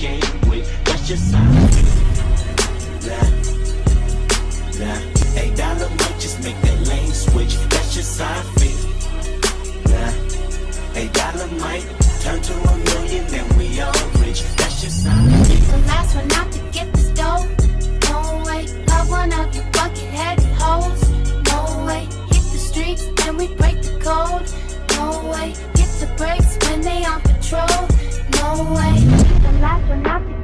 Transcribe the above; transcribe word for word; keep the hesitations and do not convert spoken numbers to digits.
game with. That's just how I feel. Nah, nah. Eight dollar might just make that lane switch. That's just how I feel. Nah, eight dollar might turn to a million, then we all rich. That's just how I feel. The last one out to get this dough. No way. Got one of you bucket-headed hoes. No way. Hit the streets and we break the code. No way. Hit the brakes when they on patrol. No way. The last one out to